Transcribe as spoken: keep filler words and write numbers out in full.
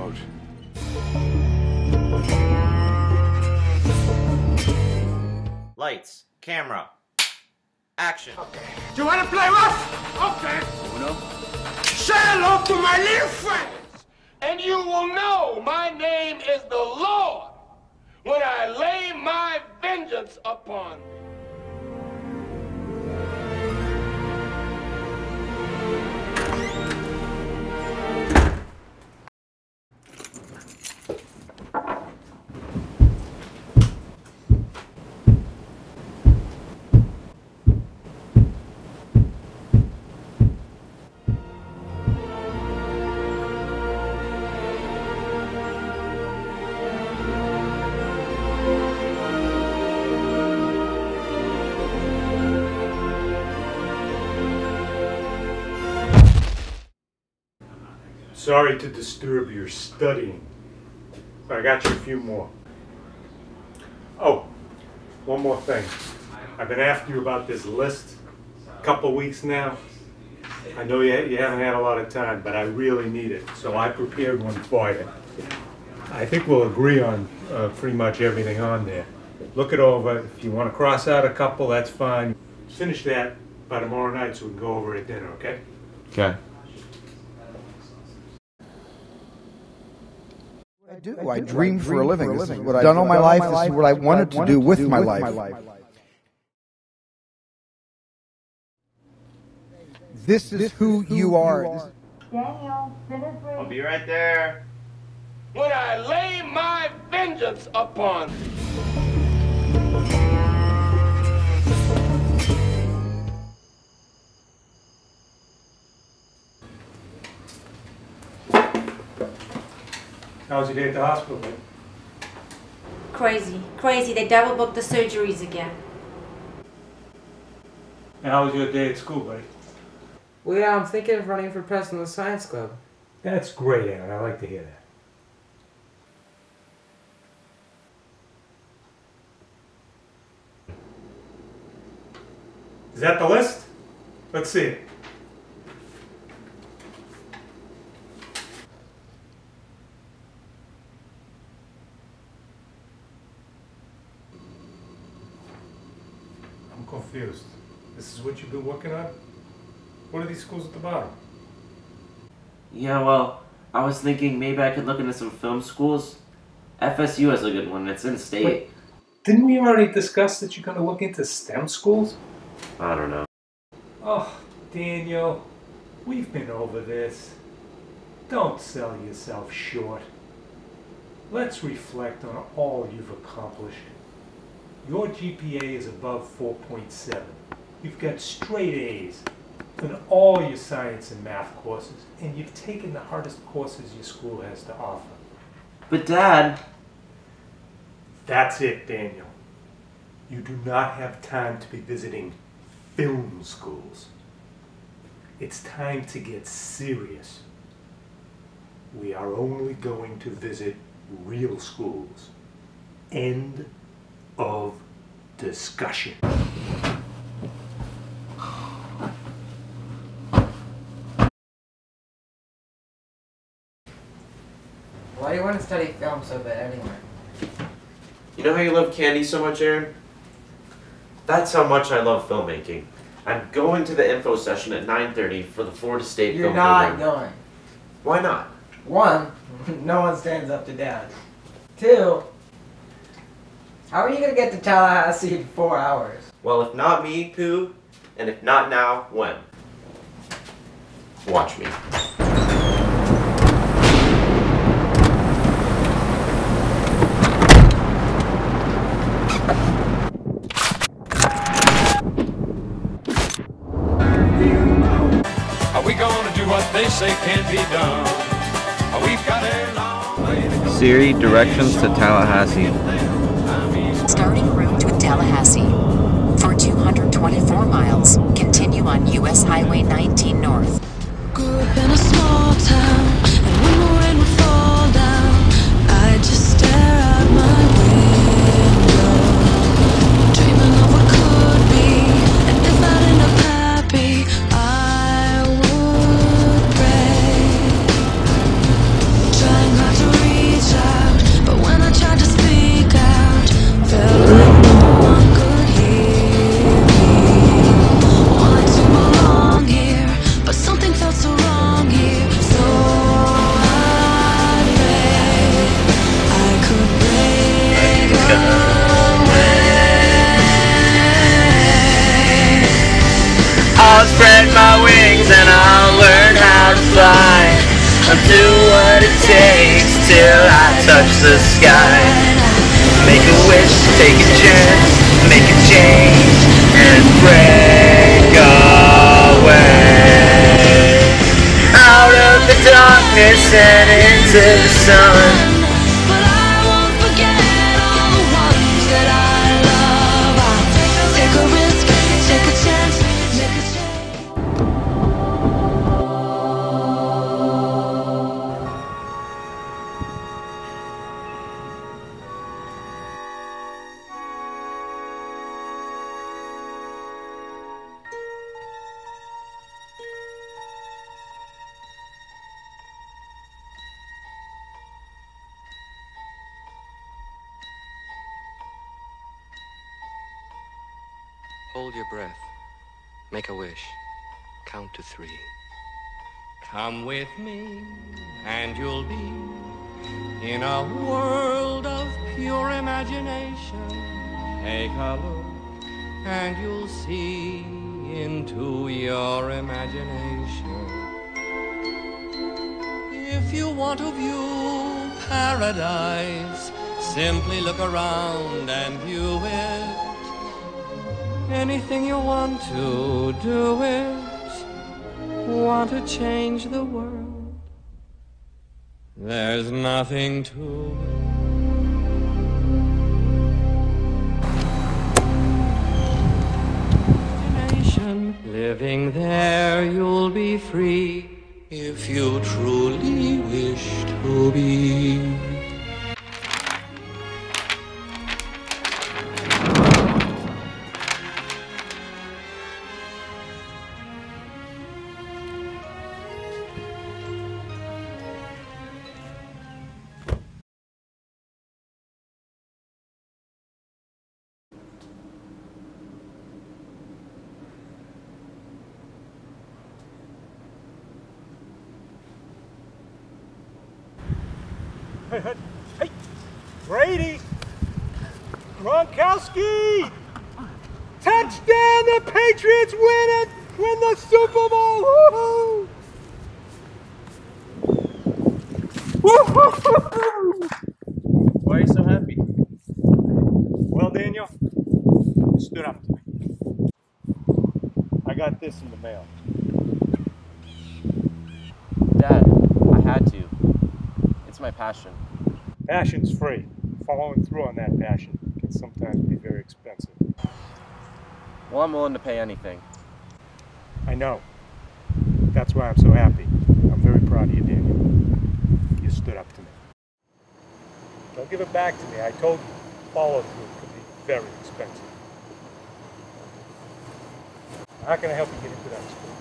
out. Lights, camera, action. Okay. Do you want to play rough? Okay. Uno. Say hello to my little friends, and you will know my name is the Lord when I lay my vengeance upon thee. Sorry to disturb your studying, but I got you a few more. Oh, one more thing. I've been after you about this list a couple weeks now. I know you, you haven't had a lot of time, but I really need it, so I prepared one for you. I think we'll agree on uh, pretty much everything on there. Look it over. If you want to cross out a couple, that's fine. Finish that by tomorrow night so we can go over it at dinner, okay? Okay. I do. I, I dream for a living. This is what I've done all my life. This is what I wanted to do with my life. This is who you are. Daniel, dinner's ready. I'll be right there. When I lay my vengeance upon thee. How was your day at the hospital, babe? Crazy, crazy. They double booked the surgeries again. And how was your day at school, buddy? Well, yeah, I'm thinking of running for president of the science club. That's great, Aaron. I like to hear that. Is that the list? Let's see it. I'm confused. This is what you've been working on? What are these schools at the bottom? Yeah, well, I was thinking maybe I could look into some film schools. F S U has a good one. It's in state. Wait, didn't we already discuss that you're going to look into STEM schools? I don't know. Oh, Daniel, we've been over this. Don't sell yourself short. Let's reflect on all you've accomplished. Your G P A is above four point seven. You've got straight A's in all your science and math courses, and you've taken the hardest courses your school has to offer. But Dad... That's it, Daniel. You do not have time to be visiting film schools. It's time to get serious. We are only going to visit real schools. End of discussion. Why do you want to study film so bad anyway? You know how you love candy so much, Aaron? That's how much I love filmmaking. I'm going to the info session at nine thirty for the Florida State You're Film not Program. going. Why not? One, no one stands up to Dad. Two, how are you going to get to Tallahassee in four hours? Well, if not me, who? And if not now, when? Watch me. Are we gonna do what they say can't be done? We've got a long way to go. Siri, directions to Tallahassee. Starting route to Tallahassee. For two hundred twenty-four miles, continue on U S Highway nineteen North. Grew up in a small town, and when the rain would fall down, I just stare out my window, dreaming of what could be. And if I'd end up happy, I would pray, trying hard to I'll do what it takes till I touch the sky. Make a wish, take a chance, make a change, and break away out of the darkness and into the sun. Hold your breath. Make a wish. Count to three. Come with me, and you'll be in a world of pure imagination. Take a look, and you'll see into your imagination. If you want to view paradise, simply look around and view it. Anything you want to do it, want to change the world, there's nothing to it. Living there you'll be free if you truly wish to be. Hey, Brady! Gronkowski! Touchdown! The Patriots win it! Win the Super Bowl! Woohoo! Woohoo! Why are you so happy? Well, Daniel, you stood up to me. I got this in the mail. Dad, I had to. It's my passion. Passion's free. Following through on that passion can sometimes be very expensive. Well, I'm willing to pay anything. I know. That's why I'm so happy. I'm very proud of you, Daniel. You stood up to me. Don't give it back to me. I told you, follow through could be very expensive. How can I help you get into that school?